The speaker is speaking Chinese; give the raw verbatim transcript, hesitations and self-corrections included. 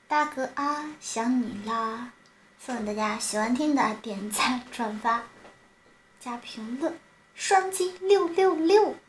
大哥啊，想你啦！希望大家喜欢听的点赞、转发、加评论，双击六六六。